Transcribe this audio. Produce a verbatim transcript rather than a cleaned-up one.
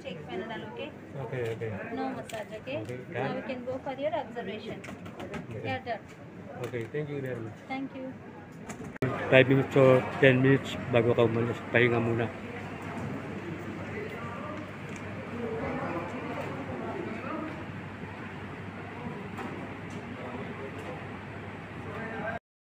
take Panadol, okay? Okay, okay. No massage, okay? Okay, Now done. we can go for your observation. Yeah, done. Okay, thank you very much. Thank you. five minutes or ten minutes bago ka umalis. Pahinga muna.